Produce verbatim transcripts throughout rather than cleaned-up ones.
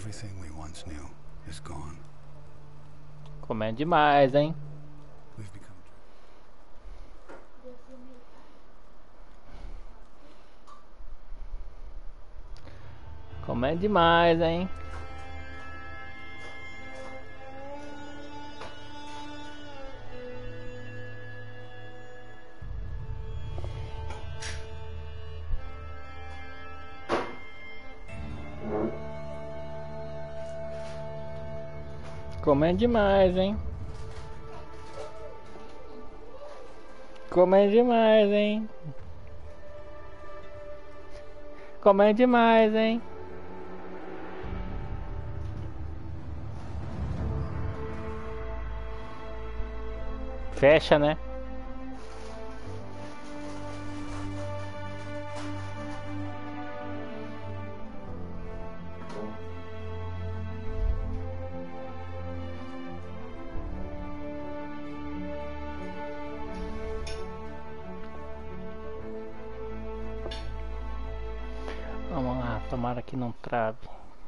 Everything we once knew is gone. Comendo demais, hein? We've become Comendo demais, hein? Comendo demais, hein? Comendo demais, hein? Comendo demais, hein? Fecha, né? Vamos lá, tomara que não trave.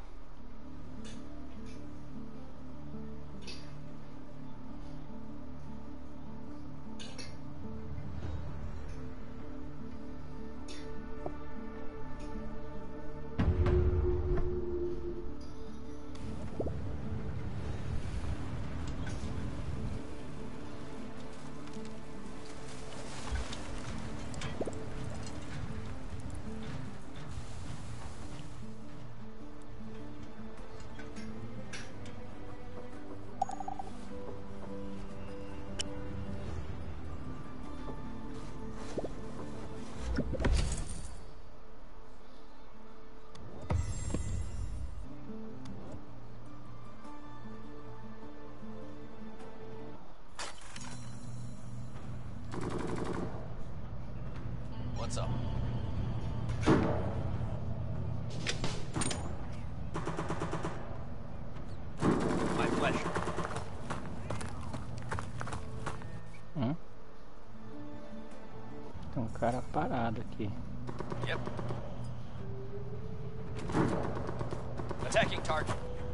What's up? My pleasure. Hum? Tem um cara parado aqui. Yep. Attacking target.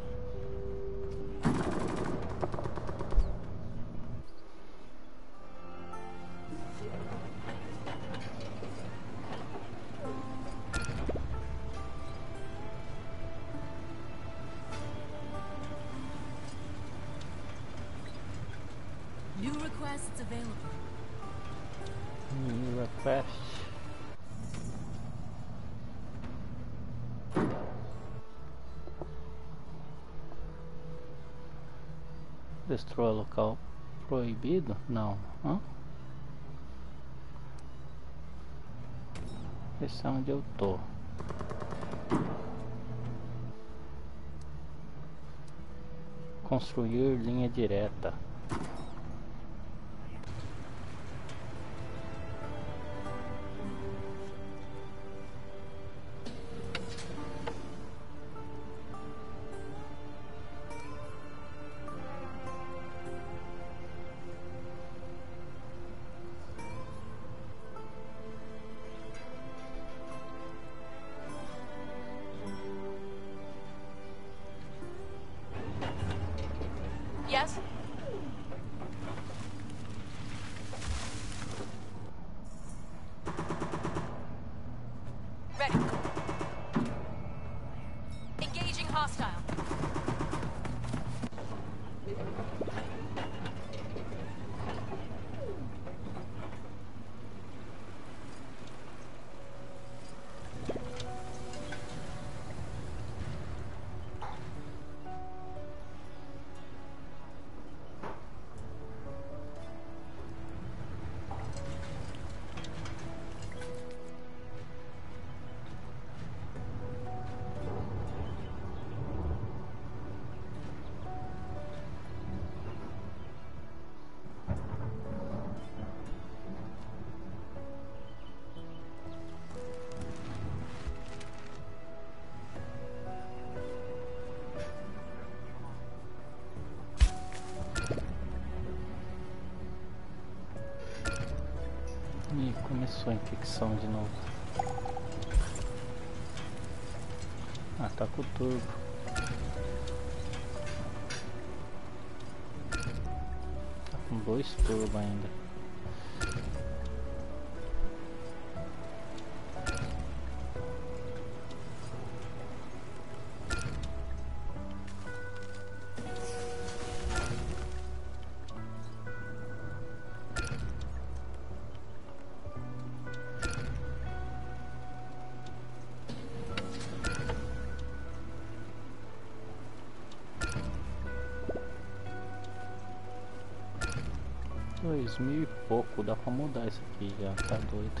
New requests available. New request. Destrua local proibido? Não. Hã? Esse é onde eu tô. Construir linha direta. Yes? Ready. Engaging hostile. Ih, começou a infecção de novo. Ah, tá com o turbo. Tá com dois turbos ainda. Dois mil e pouco, dá pra mudar isso aqui já, tá doido.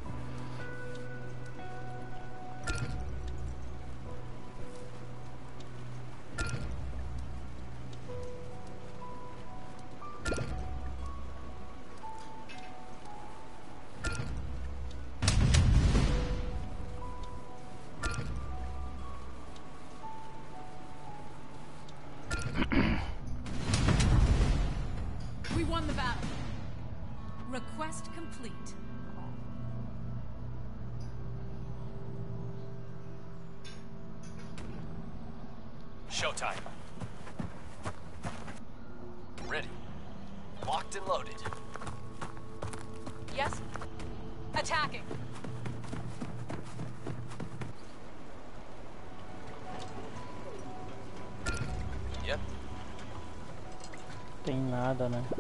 We won the battle. Request complete. Showtime. Ready. Locked and loaded. Yes? Attacking. Yep. Tem nada, né?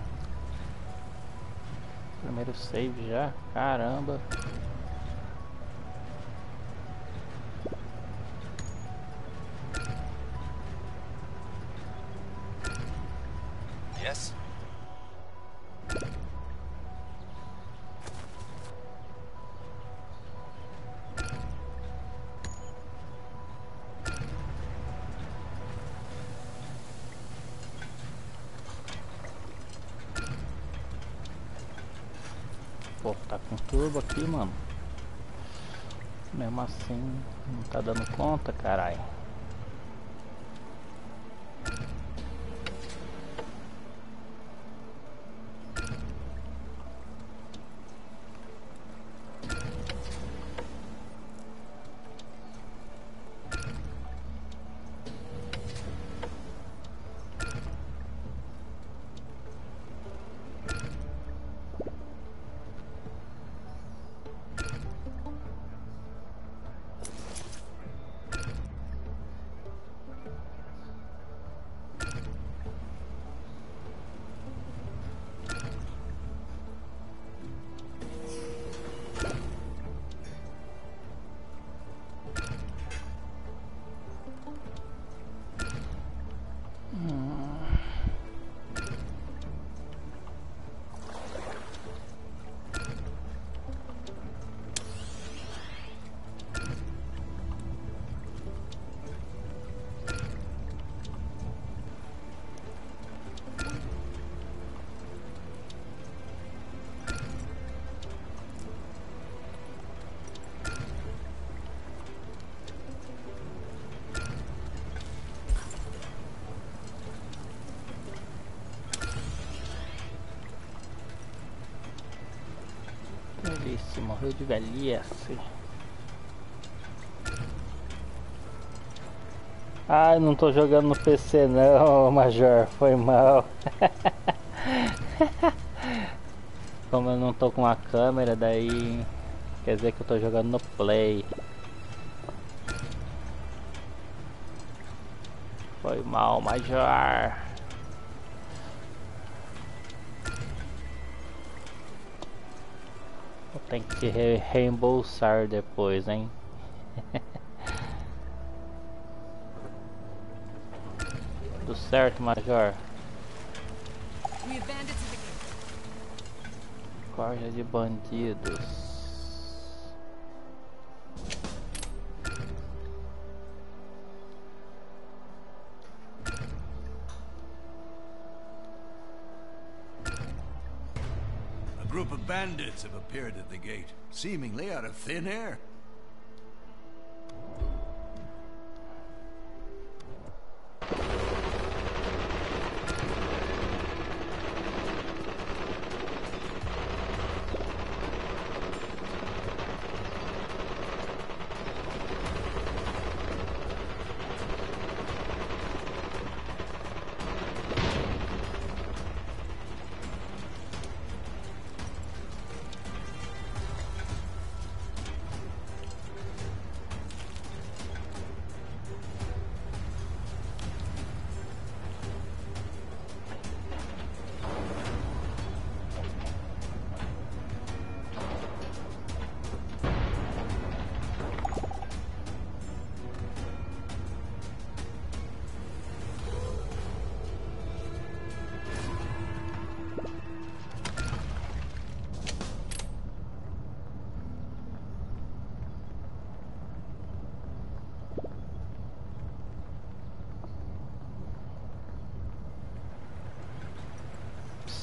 Primeiro save já, caramba. Yes. Pô, tá com turbo aqui, mano. Mesmo assim, não tá dando conta, caralho. Velhice, morreu de velhice. Ai, não tô jogando no P C não, Major, foi mal. Como eu não tô com a câmera, daí quer dizer que eu tô jogando no Play. Foi mal, Major. Tem que re reembolsar depois, hein? Tudo certo, Major? Corja de bandidos. A group of bandits have appeared at the gate, seemingly out of thin air.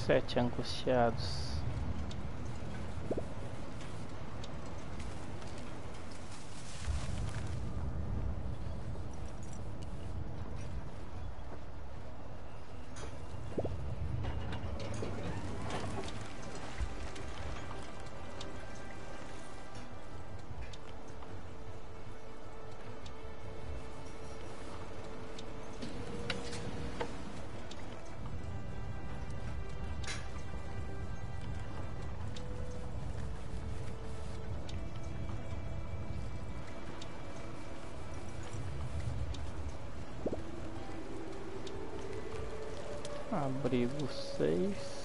Sete angustiados. Abrigo seis.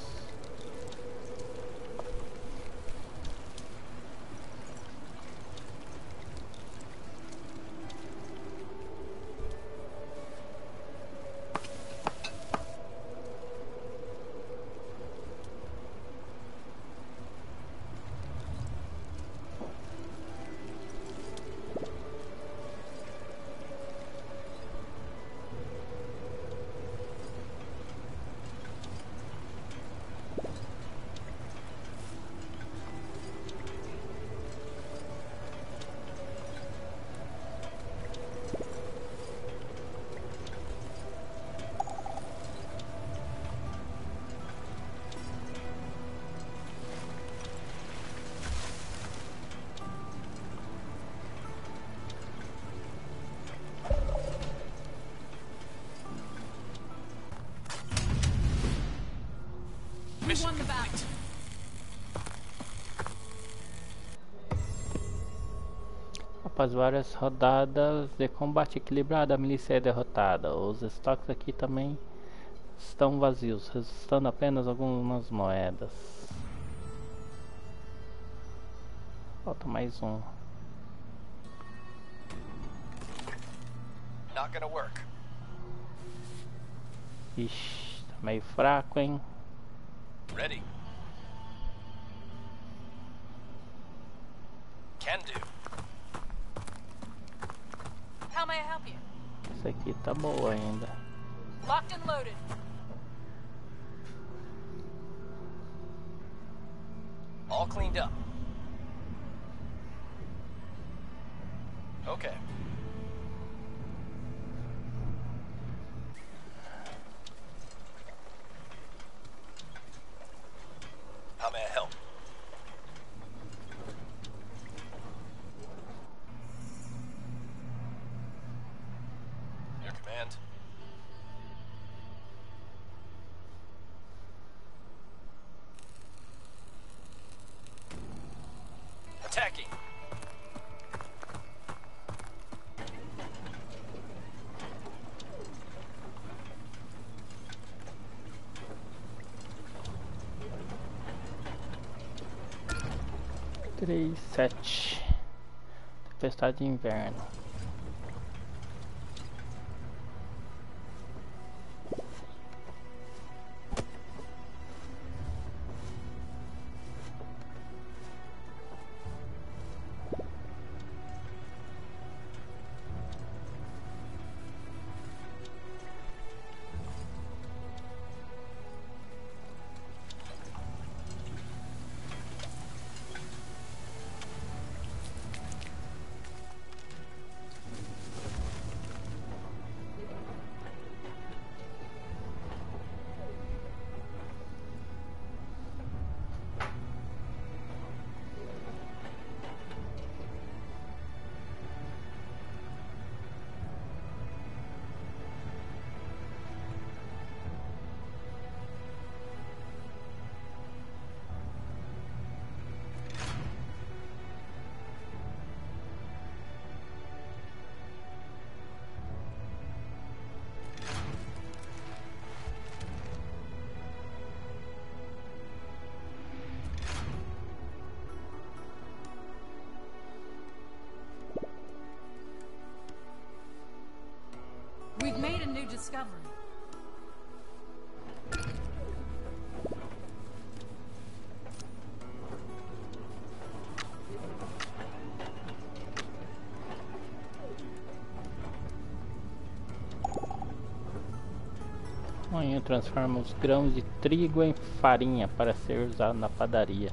We won the battle. Após várias rodadas de combate equilibrado, a milícia é derrotada. Os estoques aqui também estão vazios, restando apenas algumas moedas. Falta mais um. Not gonna work. Ixi, tá meio fraco, hein? Ready. Can do. How may I help you? Essa aqui tá boa ainda. Locked and loaded. All cleaned up. Okay. How may I help? Your command. Attacking. Três, sete. Tempestade de inverno. We've made a new discovery. Amanhã ratinho transforma os grãos de trigo em farinha para ser usado na padaria.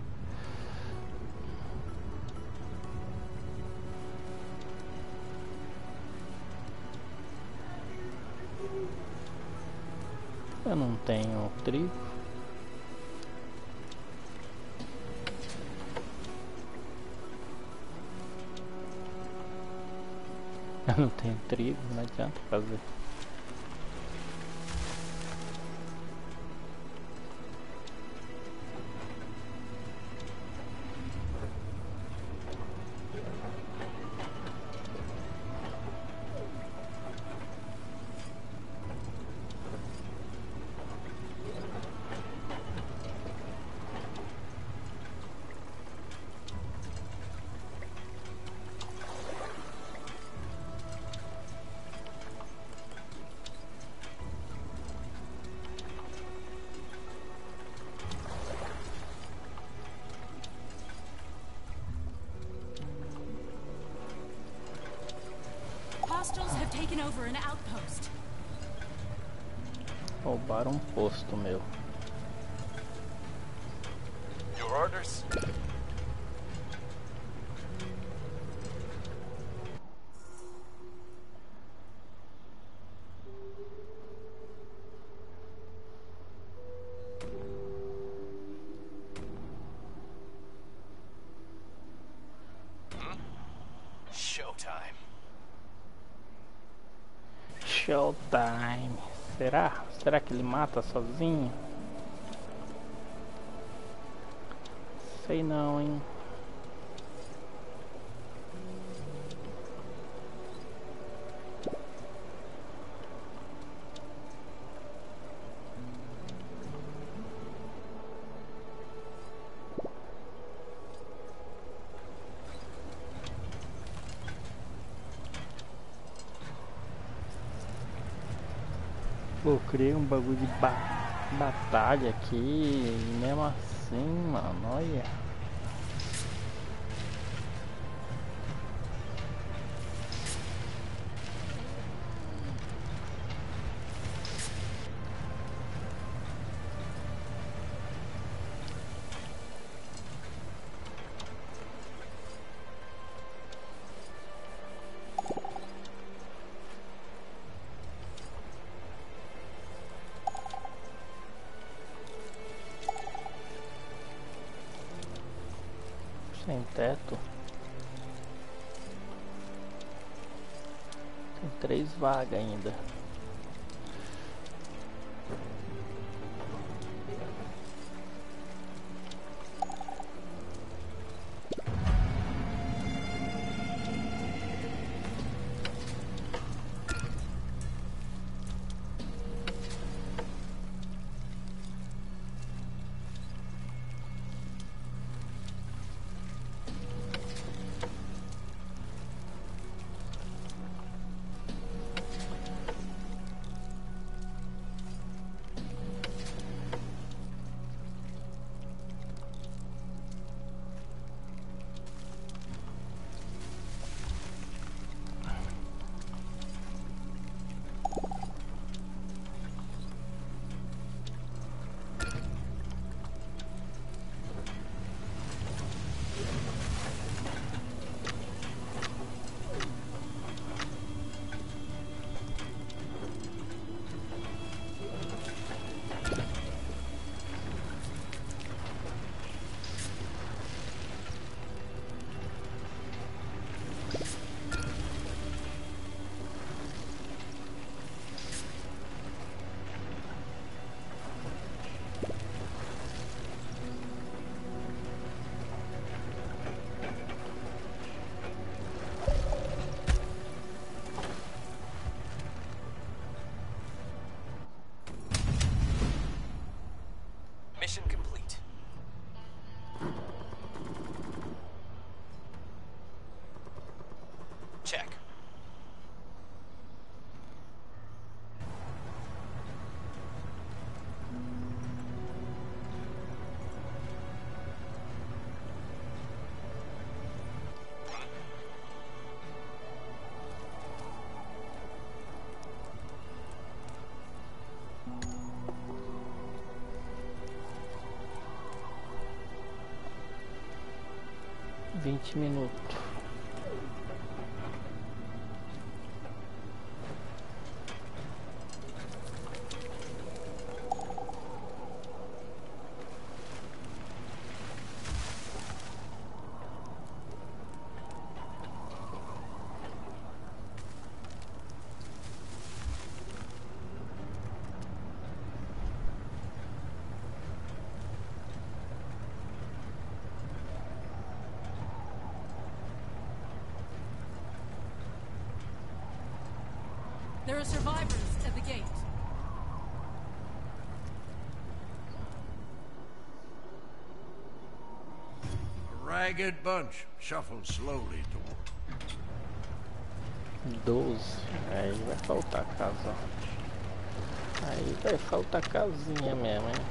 Eu não tenho trigo. Eu não tenho trigo, não adianta fazer. Hostiles have taken over an outpost. Roubaram um posto meu. Your orders? Hmm? Showtime. Showtime. Será? Será que ele mata sozinho? Sei não, hein? Pô, criei um bagulho de ba batalha aqui e mesmo assim, mano, olha. Sem teto. Tem três vagas ainda. vinte minutos. There are survivors at the gate. A ragged bunch shuffle slowly toward. doze. Aí vai faltar casa. Aí vai faltar casinha mesmo, hein?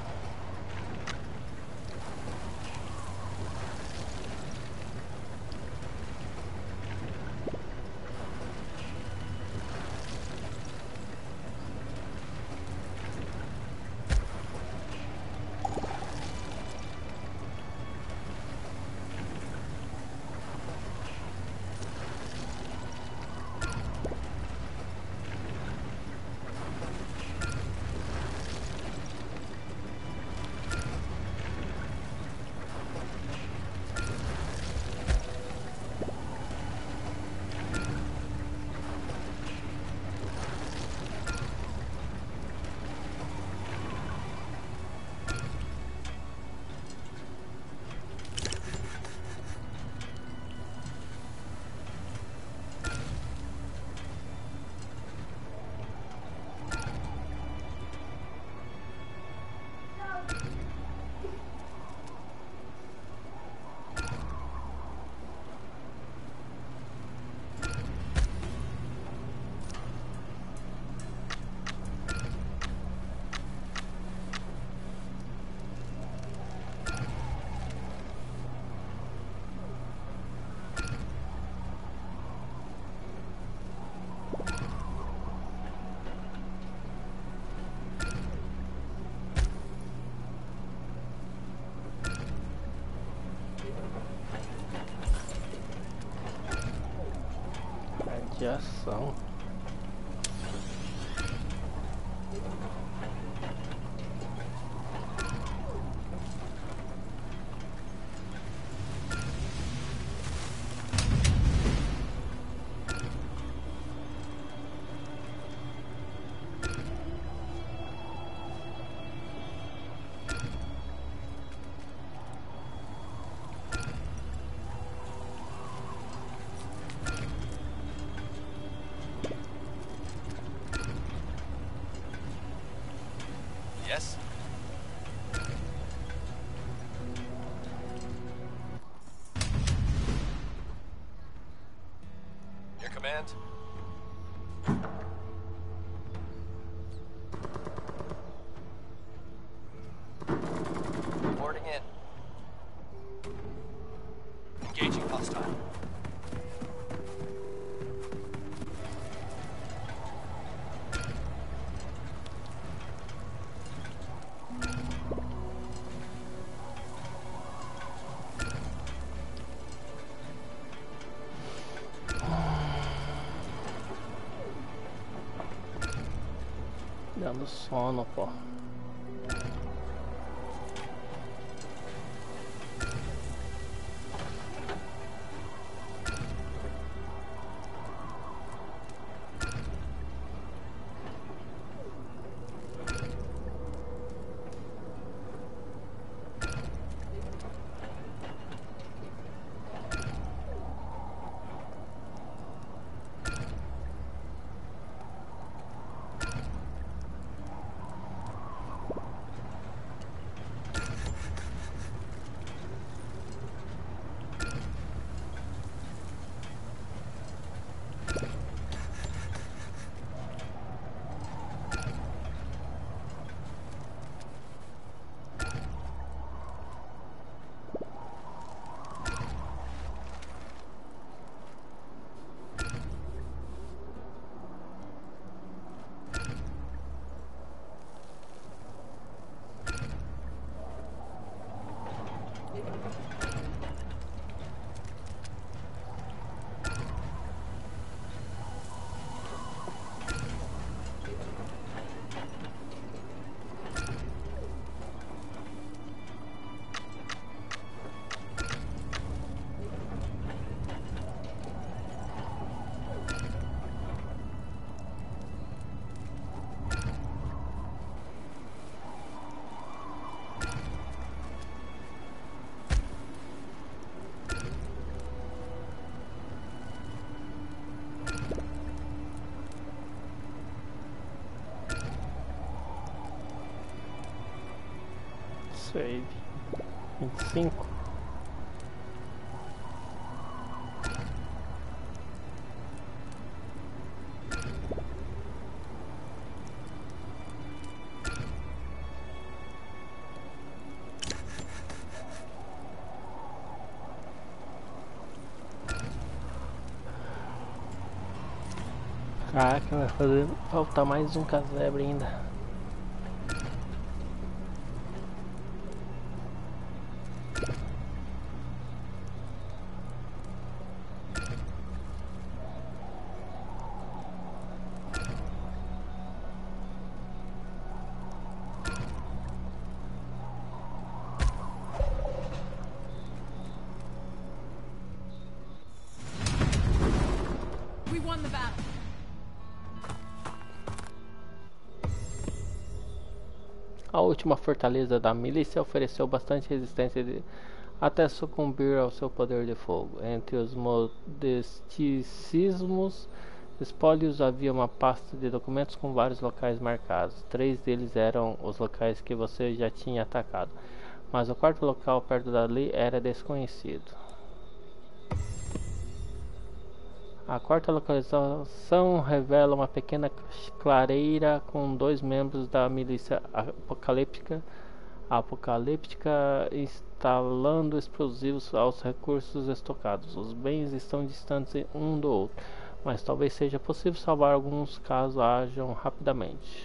Radiação. Yes? Your command? Reporting in. Engaging hostile. Dando sono, pô. Save. vinte e cinco. Caraca, vai fazer faltar mais um casebre ainda. We won the battle. A última fortaleza da milícia ofereceu bastante resistência de, até sucumbir ao seu poder de fogo. Entre os modesticismos espólios havia uma pasta de documentos com vários locais marcados. Três deles eram os locais que você já tinha atacado, mas o quarto local perto dali era desconhecido. A quarta localização revela uma pequena clareira com dois membros da milícia apocalíptica, apocalíptica instalando explosivos aos recursos estocados. Os bens estão distantes um do outro, mas talvez seja possível salvar alguns caso ajam rapidamente.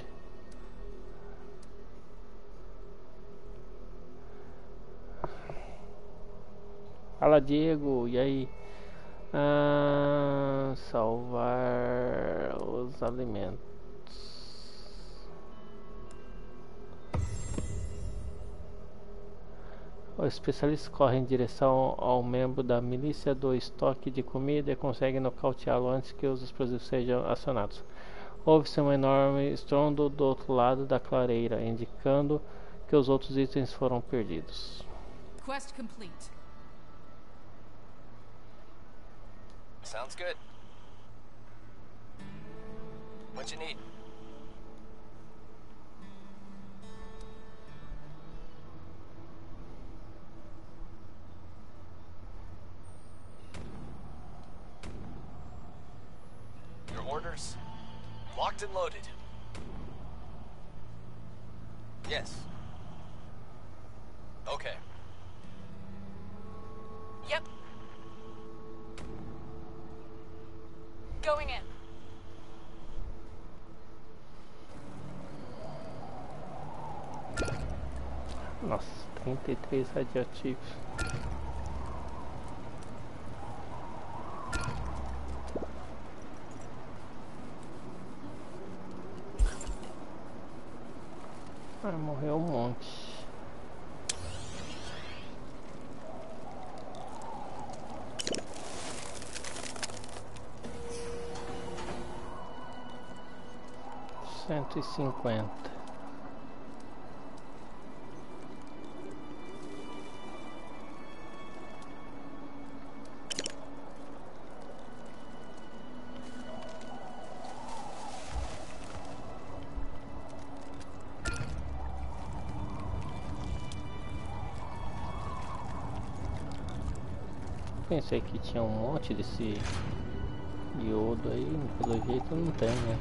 Fala, Diego, e aí? Ah, salvar os alimentos. O especialista corre em direção ao membro da milícia do estoque de comida e consegue nocauteá-lo antes que os explosivos sejam acionados. Houve-se um enorme estrondo do outro lado da clareira, indicando que os outros itens foram perdidos. Quest complete. Sounds good. What you need? Your orders? Locked and loaded. Yes. Okay. Yep. Going in. Nossa, trinta e três radioativos. Ah, morreu um monte. Cento e cinquenta. Pensei que tinha um monte desse iodo aí, pelo jeito não tem, né?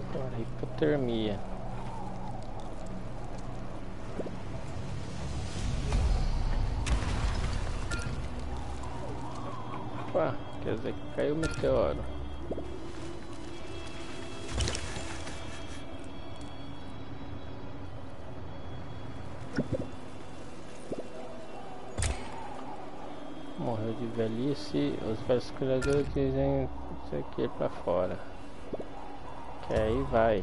Agora hipotermia. Opa, quer dizer que caiu o meteoro. Morreu de velhice. Os velhos cuidadores dizem isso aqui pra fora. Que aí vai.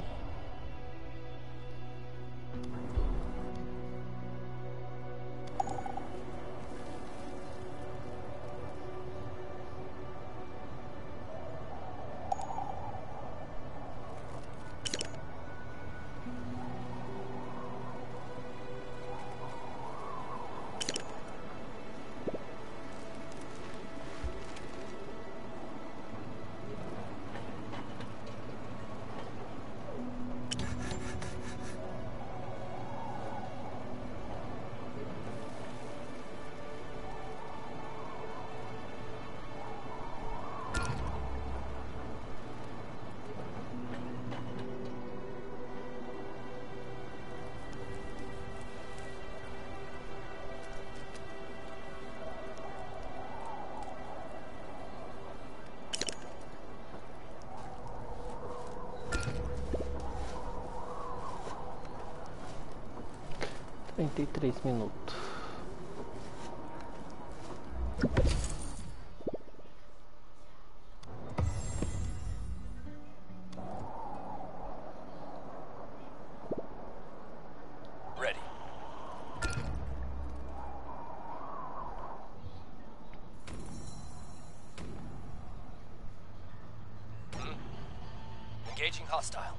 trinta e três minutos. Ready. Hmm. Engaging hostile.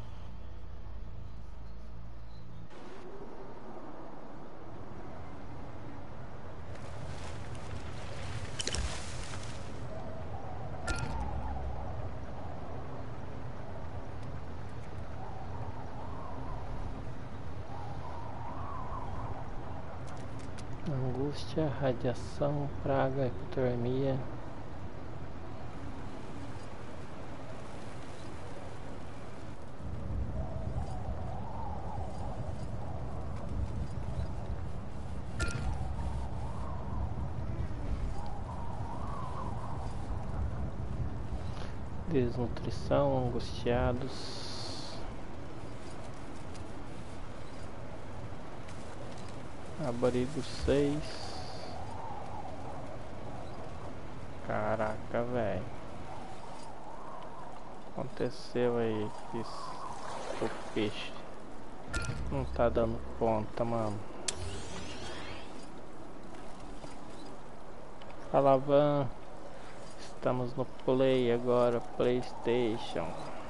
Angústia, radiação, praga, hipotermia. Desnutrição, angustiados. Abrigo seis. Caraca, velho. Aconteceu aí que o peixe não tá dando conta, mano. Fala, Van. Estamos no Play agora, PlayStation.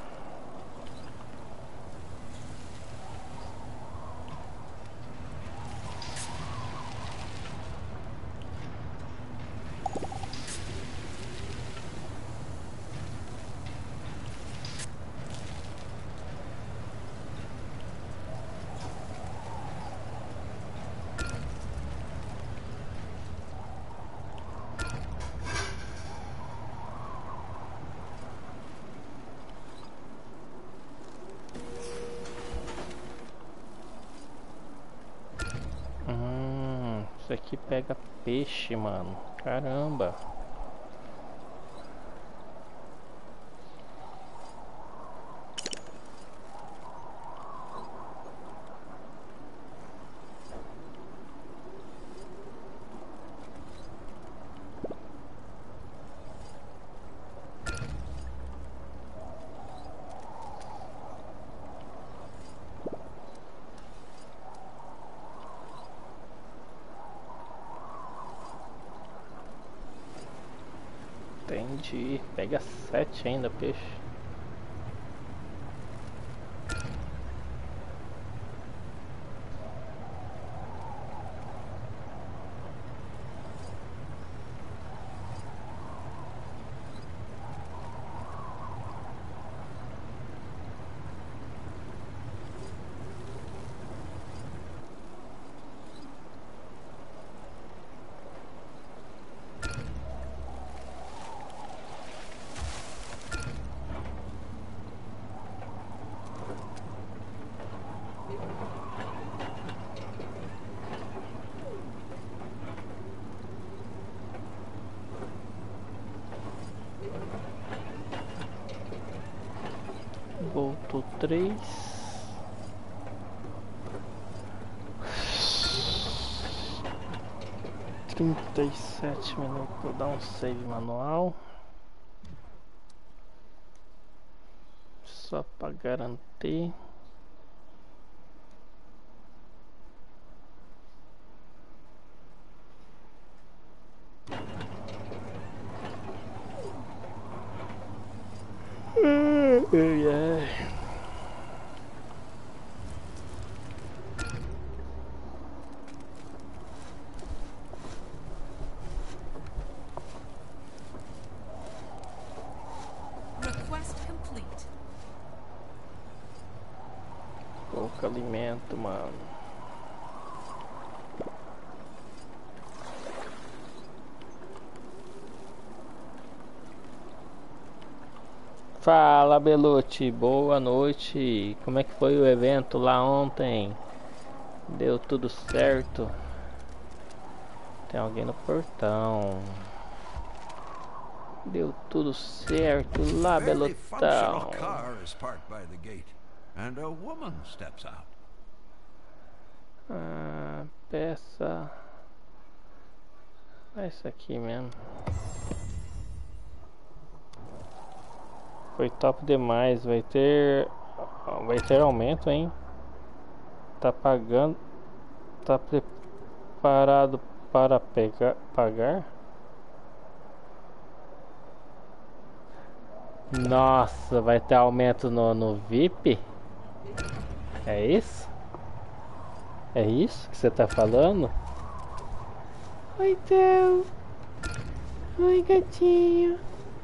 Isso aqui pega peixe, mano. Caramba. Entendi. Pega sete ainda, peixe. ponto três. Trinta e sete minutos. Vou dar um save manual. Só para garantir. Ai, ai. Request complete. Pouco alimento, mano. Fala, Belucci, boa noite. Como é que foi o evento lá ontem? Deu tudo certo? Tem alguém no portão. Deu tudo certo lá, Fairly functional Belutão. car is parked by the gate, and a woman steps out. Ah, peça. É isso aqui mesmo. Foi top demais. Vai ter. Vai ter aumento, hein? Tá pagando. Tá preparado para pegar, pagar? Nossa, vai ter aumento no, no V I P? É isso? É isso que você tá falando? Oi, Theo. Oi, gatinho.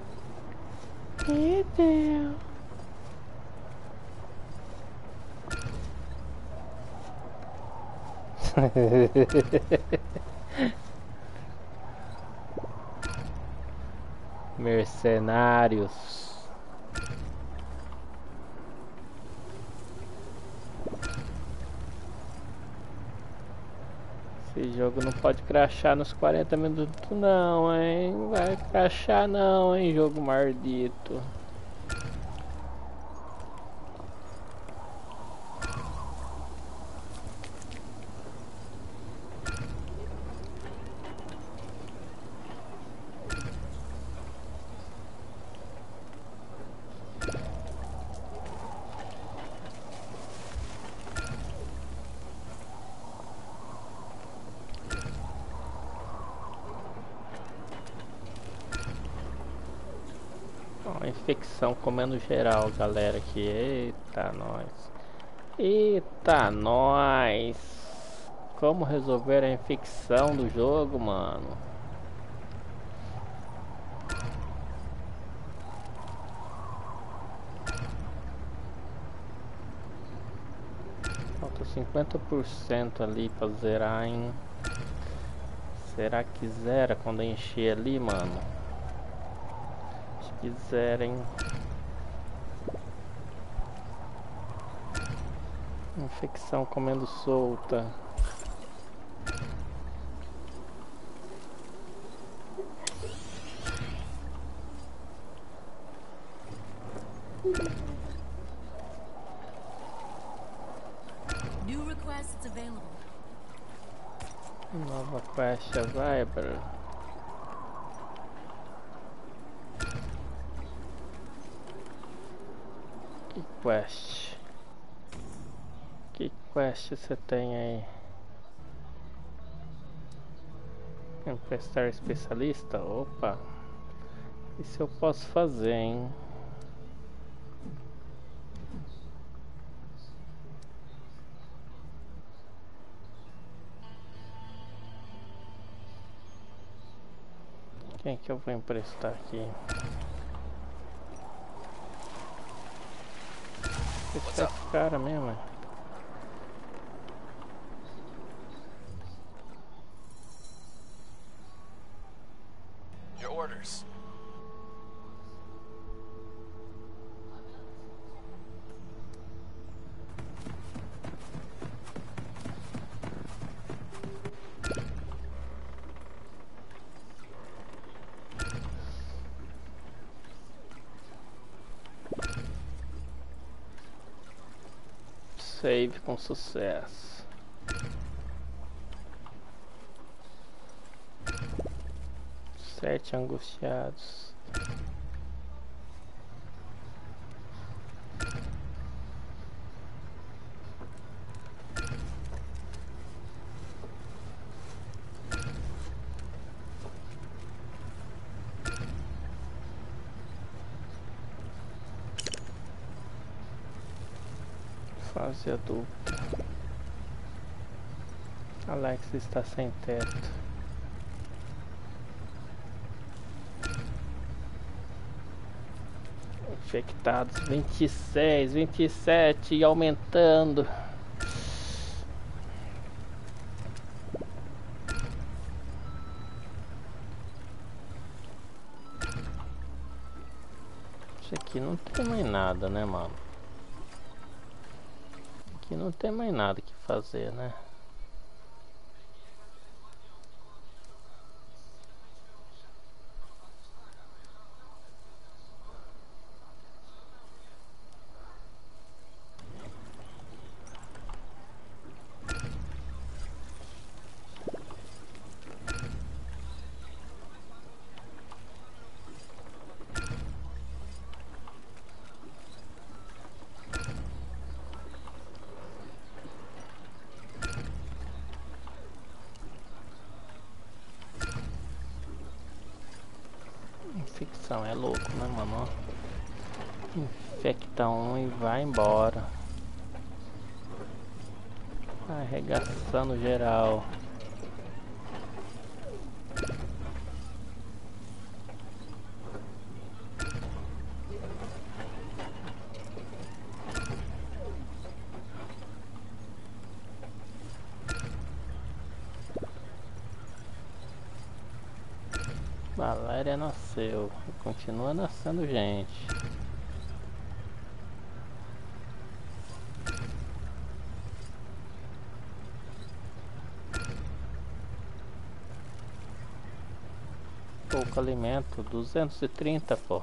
E Theo. Mercenários. Esse jogo não pode crashar nos quarenta minutos não, hein? Vai crashar não, hein, jogo maldito. Ó, infecção comendo geral, galera, aqui. Eita, nós. Eita, nós. Como resolver a infecção do jogo, mano? Falta cinquenta por cento ali pra zerar, hein? Será que zera quando encher ali, mano? Acho que zera, hein? Infecção comendo solta. New requests available. Nova quest Viber. Que quest? Que quest você tem aí? Emprestar especialista? Opa! Isso eu posso fazer, hein? Quem que eu vou emprestar aqui? Esse é esse cara mesmo. Your orders. Save com sucesso. Sete angustiados. Fase adulta. Alex está sem teto. Infectados vinte e seis, vinte e sete e aumentando. Isso aqui não tem mais nada, né, mano? Aqui não tem mais nada que fazer, né? Infecção é louco, né, mano? Infecta um e vai embora. Arregaçando geral. Valéria nasceu e continua nascendo gente. Pouco alimento, duzentos e trinta, pô.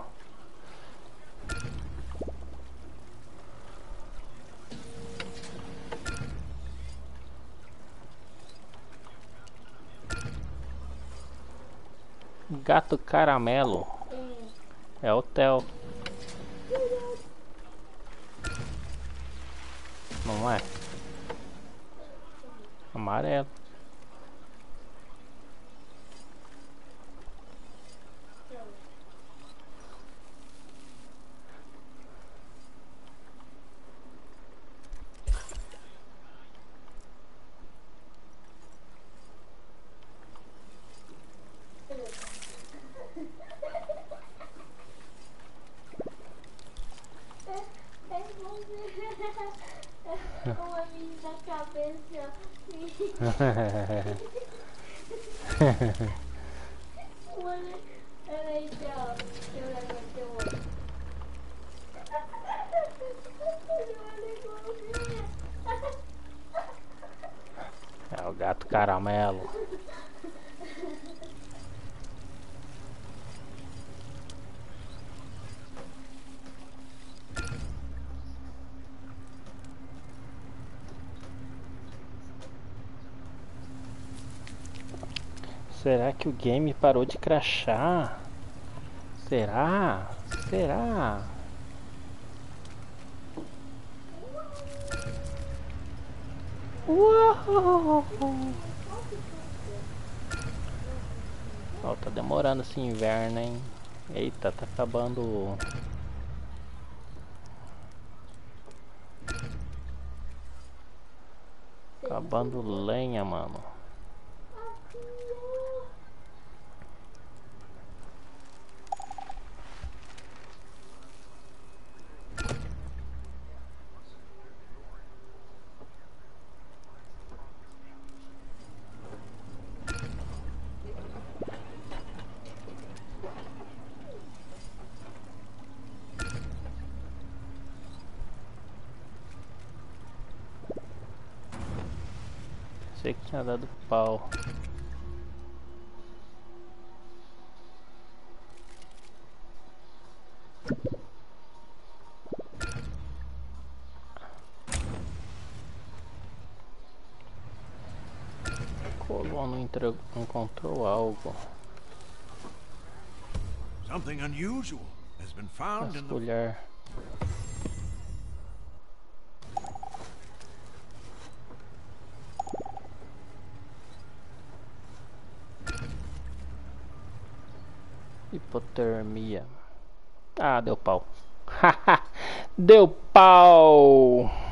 Gato caramelo. É hotel. Não é? Amarelo. Uma menina na cabeça. Olha, peraí, tchau. Eu levantei o olho. É o gato caramelo. Será que o game parou de crashar? Será? Será? Uau! Ó, tá demorando esse inverno, hein? Eita, tá acabando. Acabando lenha, mano. Sei que tinha dado pau. Não, não entregou, encontrou algo. Something unusual has been found in the... Vasculhar. Hipotermia. Ah, deu pau. Deu pau.